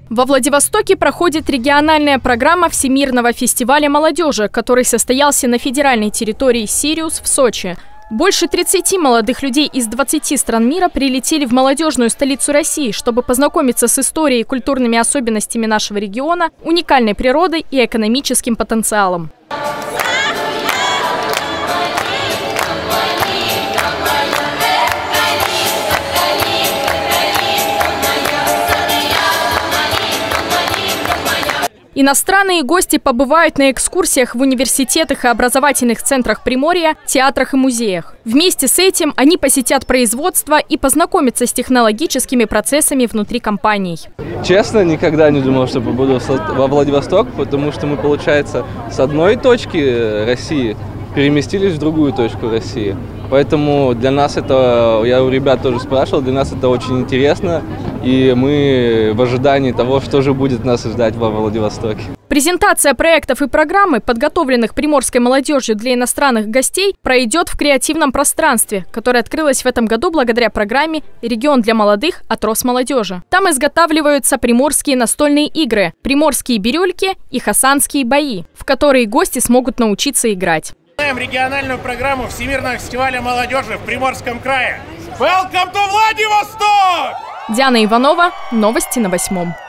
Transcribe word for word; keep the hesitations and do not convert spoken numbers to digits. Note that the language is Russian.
Во Владивостоке проходит региональная программа Всемирного фестиваля молодежи, который состоялся на федеральной территории Сириус в Сочи. Больше тридцати молодых людей из двадцати стран мира прилетели в молодежную столицу России, чтобы познакомиться с историей и культурными особенностями нашего региона, уникальной природой и экономическим потенциалом. Иностранные гости побывают на экскурсиях в университетах и образовательных центрах Приморья, театрах и музеях. Вместе с этим они посетят производство и познакомятся с технологическими процессами внутри компаний. Честно, никогда не думал, что побуду во Владивосток, потому что мы, получается, с одной точки России переместились в другую точку России. Поэтому для нас это, я у ребят тоже спрашивал, для нас это очень интересно, и мы в ожидании того, что же будет нас ждать во Владивостоке. Презентация проектов и программы, подготовленных приморской молодежью для иностранных гостей, пройдет в креативном пространстве, которое открылось в этом году благодаря программе «Регион для молодых» от Росмолодежи. Там изготавливаются приморские настольные игры, приморские бирюльки и хасанские бои, в которые гости смогут научиться играть. Региональную программу Всемирного фестиваля молодежи в Приморском крае. Welcome to Владивосток! Диана Иванова, новости на восьмом.